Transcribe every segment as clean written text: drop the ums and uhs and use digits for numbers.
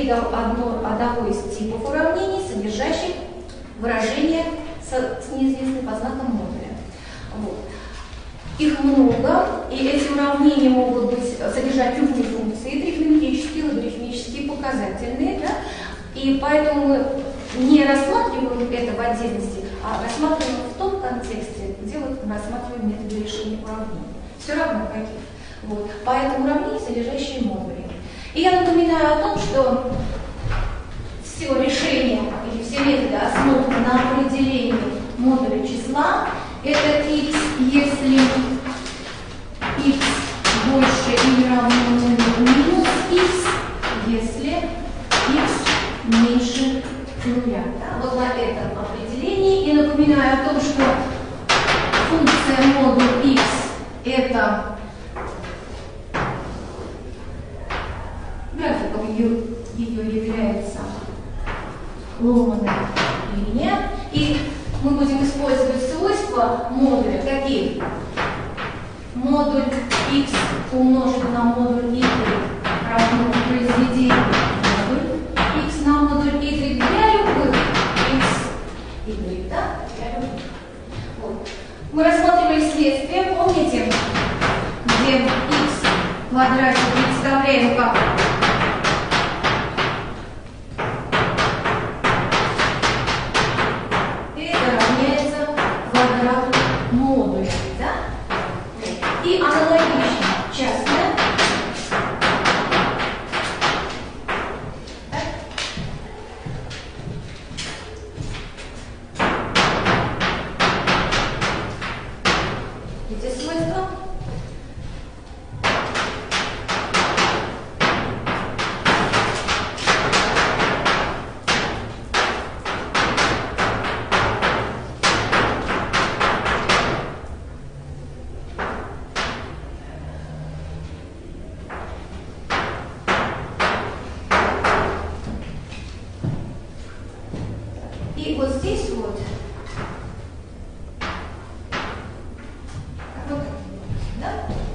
одного из типов уравнений, содержащих выражение с неизвестным по знакам модуля. Вот. Их много, и эти уравнения могут содержать любые функции, тригонометрические, логарифмические, показательные, да? И поэтому мы не рассматриваем это в отдельности, а рассматриваем в том контексте, где мы рассматриваем методы решения уравнений. Все равно каких. Вот. Поэтому уравнения, содержащие модули. И я напоминаю о том, что все решения или все методы основаны на определении модуля числа. Это x, если x больше или равно нулю, минус x, если x меньше нуля. Да? Вот на этом определении. И напоминаю о том, что функция модуль x это графиком ее является ломаная линия. И мы будем использовать свойства модуля. Какие? Модуль x умножить на модуль y равно произведению модуль x на модуль y для любых x, y, да? Для любых. Вот. Мы рассматривали следствие, помните, где x в квадрате представляем как и аналогично частная. Эти свойства. И вот здесь вот, да?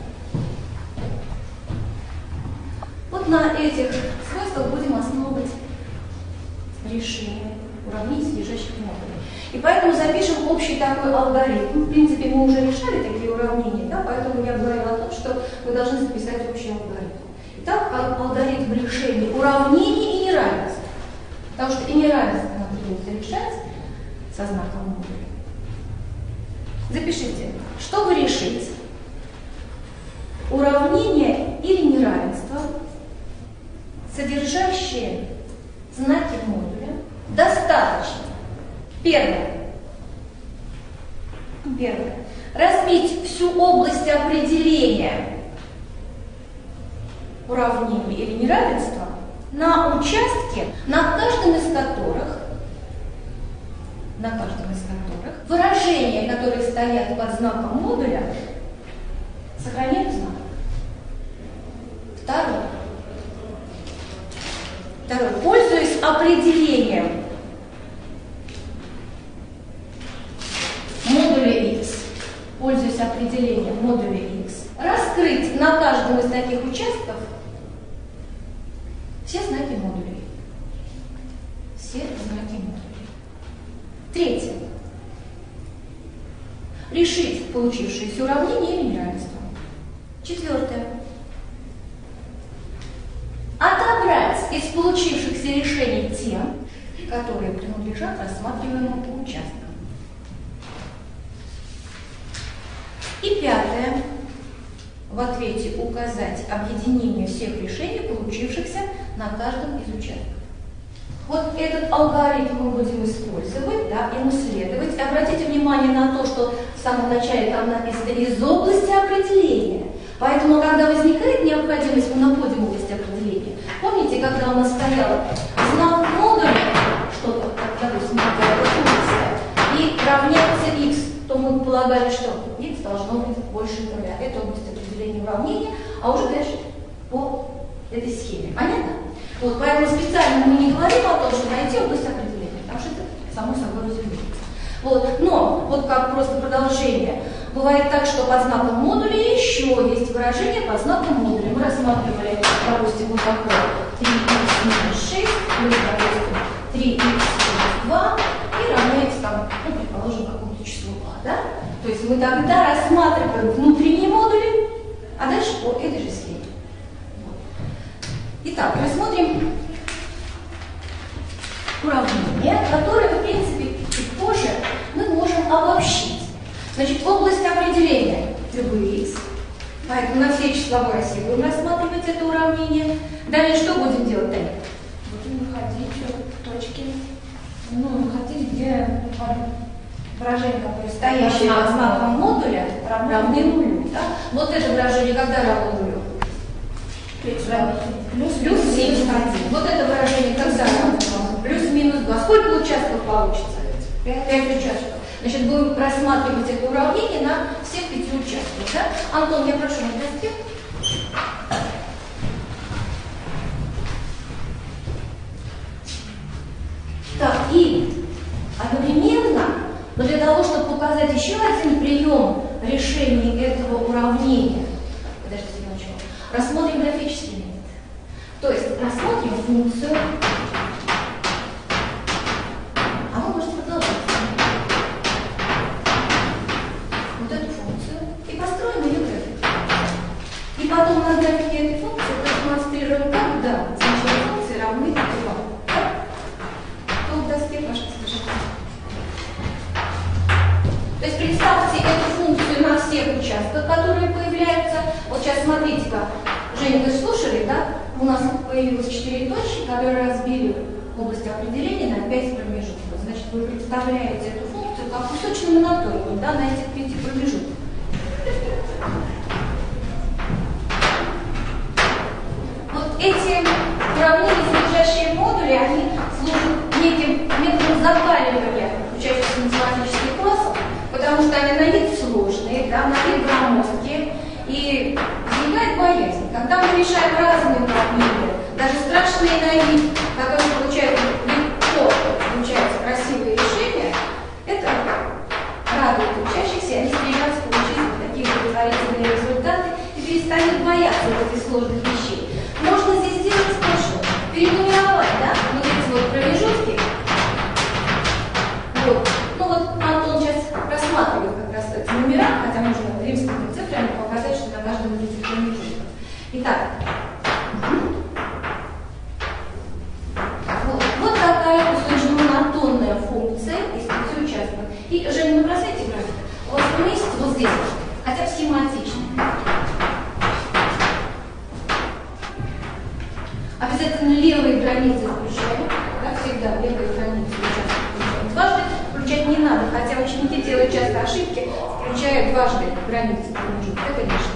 Вот на этих свойствах будем основывать решение уравнений, содержащих модули. И поэтому запишем общий такой алгоритм. В принципе, мы уже решали такие уравнения, да? Поэтому я говорила о том, что вы должны записать общий алгоритм. Итак, алгоритм решения уравнений и неравенств. Потому что и неравенство нам придется решать со знаком модуля. Запишите, чтобы решить уравнение или неравенство, содержащие знаки модуля, достаточно. Первое. Разбить всю область определения уравнения или неравенства на участки, на каждом из которых выражения, которые стоят под знаком модуля, сохраняют знак. Второе. Пользуясь определением модуля x, раскрыть на каждом из таких участков все знаки модулей. Третье. Решить получившееся уравнение или неравенство. Четвертое. Отобрать из получившихся решений те, которые принадлежат рассматриваемым участкам. И пятое. В ответе указать объединение всех решений, получившихся на каждом из участков. Вот этот алгоритм мы будем использовать, да, ему следовать. Обратите внимание на то, что в самом начале там написано из области определения. Поэтому, когда возникает необходимость, мы находим область определения. Помните, когда у нас стоял знак модуля, что-то, допустим, функция, и равняется x, то мы полагали, что x должно быть больше нуля. Это область определения уравнения, а уже дальше по этой схеме. Понятно? Вот, поэтому специально мы не говорим о том, что найти область определения, потому что это само собой разумеется. Вот, но, вот как просто продолжение, бывает так, что под знаком модуля еще есть выражение под знаком модуля. Мы рассматривали, допустим, вот такое 3х минус 6 плюс, допустим, 3х плюс 2 и равняется там, ну, предположим, какому-то числу А, да? То есть мы тогда рассматриваем внутренние модули, а дальше по этой же схеме. Итак, рассмотрим уравнение, которое, в принципе, чуть позже мы можем обобщить. Значит, область определения любые x. Поэтому на всей числовой оси будем рассматривать это уравнение. Далее что будем делать, Таня? Будем находить точки, находить, где выражение, которое Стоящие под знаком модуля равны нулю. Да? Вот это выражение когда равно нулю? Плюс 7. Вот это выражение когда равно? Плюс-минус 2. Сколько участков получится? 5 участков. Значит, будем рассматривать это уравнение на всех 5 участках. Да? Антон, я прошу на доске. Так, и одновременно, но для того, чтобы показать еще один прием решения этого уравнения, подождите минуточку, рассмотрим графический метод. То есть рассмотрим функцию. А вы можете продолжать. Вот эту функцию. И построим ее график. И потом на графике этой функции продемонстрируем, когда значения функции равны 2. Кто в доске, пожалуйста, скажите. То есть представьте эту функцию на всех участках, которые появляются. Вот сейчас смотрите-ка. Женя, вы слушали, да? У нас появилось 4 точки, которые разбили область определения на 5 промежутков. Значит, вы представляете эту функцию как кусочную моноторию, да, на этих 5 промежутках. Вот эти уравнения, содержащие модули, они служат неким методом запаривания учащихся математических классов, потому что они на вид сложные, да, на вид громоздкие, и возникает боязнь. Когда мы решаем разные уравнения, даже страшные на вид, которые легко получаются красивые решения, это радует учащихся, они стремятся получить вот такие удовлетворительные результаты и перестанут бояться вот этих сложных вещей. Можно здесь сделать что? Перенумеровать, да, вот эти вот промежутки. Вот. Ну вот Антон сейчас рассматривает как раз эти номера, хотя можно римскими цифрами показать, что на каждом из этих промежутков. Итак, вот такая кусочно-монотонная функция из 5 участков. И, Женя, набросайте график. У вас поместится вот здесь, хотя бы схематично. Обязательно левые границы включаем. Да, всегда левые границы участка включаем. Дважды включать не надо, хотя ученики делают часто ошибки, включая дважды границы промежутка. Это лишнее.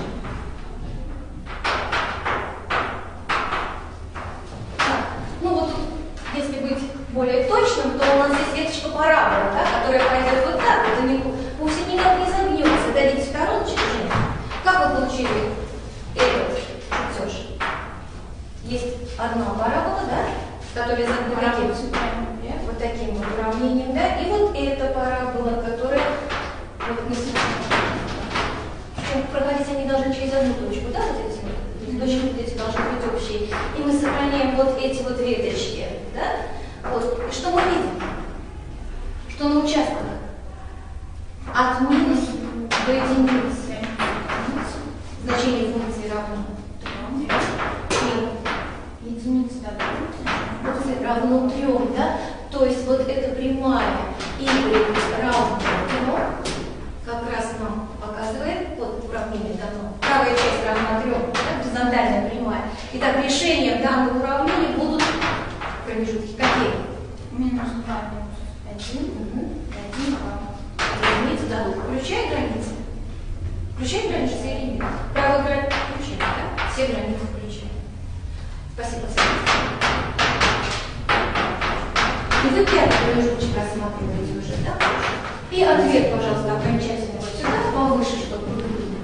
Ну вот тут, если быть более точным, то у нас здесь веточка парабола, да, которая пойдет вот так, вот и вовсе никак не загнется. Дадите стороночек, Женя. Как вы получили этот чертеж? Есть одна парабола, да, которая загнется вот таким вот уравнением, да, и вот эта парабола, которая вот несет. Проходить они должны через одну точку, да, вот эти вот точки вот эти должны быть общие. И мы сохраняем вот эти вот веточки, да. Вот. И что мы видим? Что на участках от минус до единицы значение функции равно 3. Единица функции равно 3, да? То есть вот эта прямая y равно 3 как раз нам показывает, вот уравнение дано, правая часть равна 3, да, горизонтальная прямая. Итак, решением данного уравнения будут промежутки какие? Минус 2, минус 1, 1, 2. Единицы дадут. Включай границы. Включай границы или нет? Правая граница включай, да? Все границы включай. Спасибо, и вы 5 промежуточек рассматриваете уже, да? И ответ, пожалуйста, окончательный вот сюда, повыше, чтобы вы видели.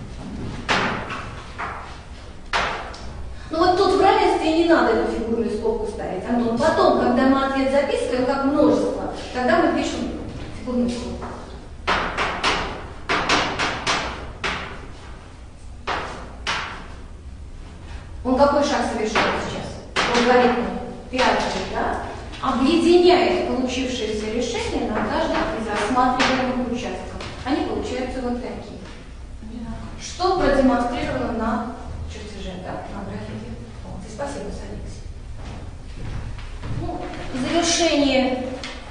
Ну вот тут в равенстве не надо эту фигурную скобку ставить, Антон. Потом, когда мы ответ записываем как множество, тогда мы пишем фигурную скобку. Он какой шаг совершает сейчас? Он меняет получившееся решение на каждом из рассматриваемых участков. Они получаются вот такие. Что продемонстрировано на чертеже, да, на графике. Вот. И спасибо, Алексей. Ну, в завершение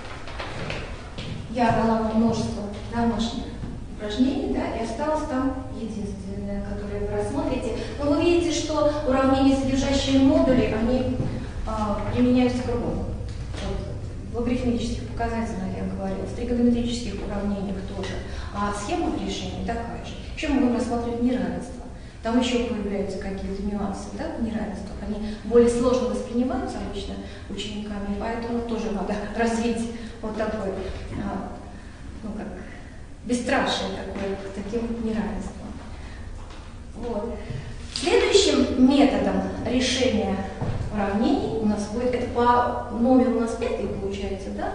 я дала вам множество домашних упражнений, да, и осталось там единственное, которое вы рассмотрите. Но вы видите, что уравнения, содержащие модули, они применяются кругом. Вот, в логарифмических показателях, я говорила, в тригонометрических уравнениях тоже. А схема решения такая же. Еще мы будем рассматривать неравенство. Там еще появляются какие-то нюансы, да, в неравенствах. Они более сложно воспринимаются обычно учениками, поэтому тоже надо развить вот такой, ну как, бесстрашие такое к таким неравенствам. Вот. Следующим методом решения уравнений у нас будет, это по номеру у нас 5 получается, да?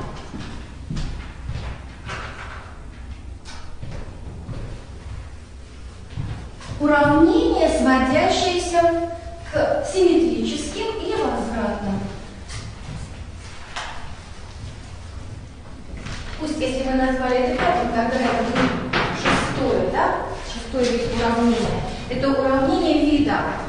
Уравнение, сводящееся к симметрическим и возвратным. Пусть, если мы назвали это пятым, тогда это будет шестое, да? Шестое вид уравнения. Это уравнение вида